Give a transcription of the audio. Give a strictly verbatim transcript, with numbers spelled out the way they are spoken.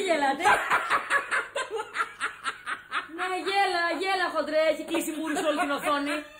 γελάτε. Ναι, γέλα, γέλα χοντρέ, έχει κλείσει μούρι σε όλη την οθόνη.